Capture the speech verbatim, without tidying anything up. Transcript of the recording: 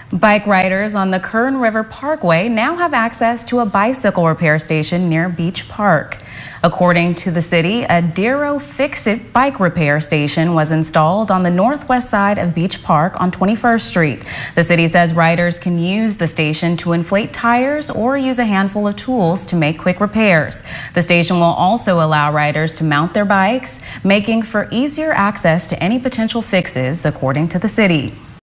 Bike riders on the Kern River Parkway now have access to a bicycle repair station near Beach Park. According to the city, a Dero Fix-It bike repair station was installed on the northwest side of Beach Park on twenty-first street. The city says riders can use the station to inflate tires or use a handful of tools to make quick repairs. The station will also allow riders to mount their bikes, making for easier access to any potential fixes, according to the city.